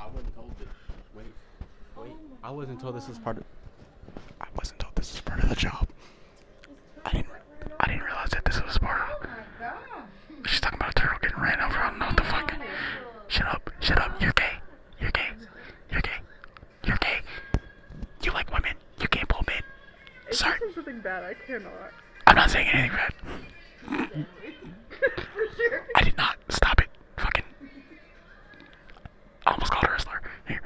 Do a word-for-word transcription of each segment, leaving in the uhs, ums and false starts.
I wasn't told that. Wait, wait. I wasn't told this was part of. I wasn't told this was part of the job. I didn't. I didn't realize that this was part of. She's talking about a turtle getting ran over. I don't know what the fuck. Shut up. Shut up. You're gay. You're gay. You're gay. You're gay. You like women. You can't pull men. If Sorry. this is something bad, I cannot. I'm not saying anything bad. For sure. I did not. Stop it. Fucking. I almost called her a slur. Here.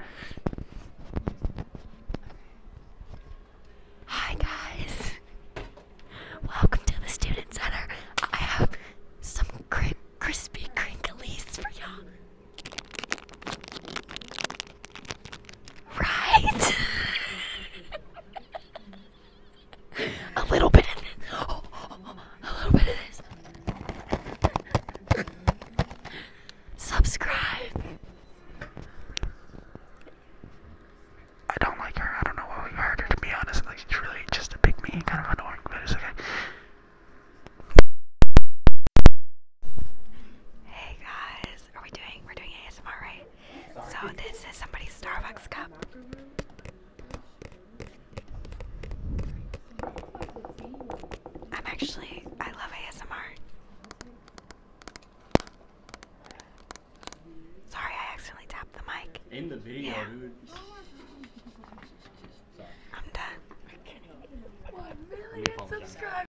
Hi guys. Welcome to the Student Center. I have some cri crispy crinklies for y'all. Right? A little bit of this. Oh, oh, oh, a little bit of this. Subscribe. I don't like her. I don't know why we hired her, to be honest. Like, she's really just a pick me and kind of annoying, but it's okay. Hey guys, are we doing, we're doing A S M R, right? So this is somebody's Starbucks cup. I'm actually, I love A S M R. Sorry, I accidentally tapped the mic. In the video, Yeah. dude. I'm done. One million subscribers.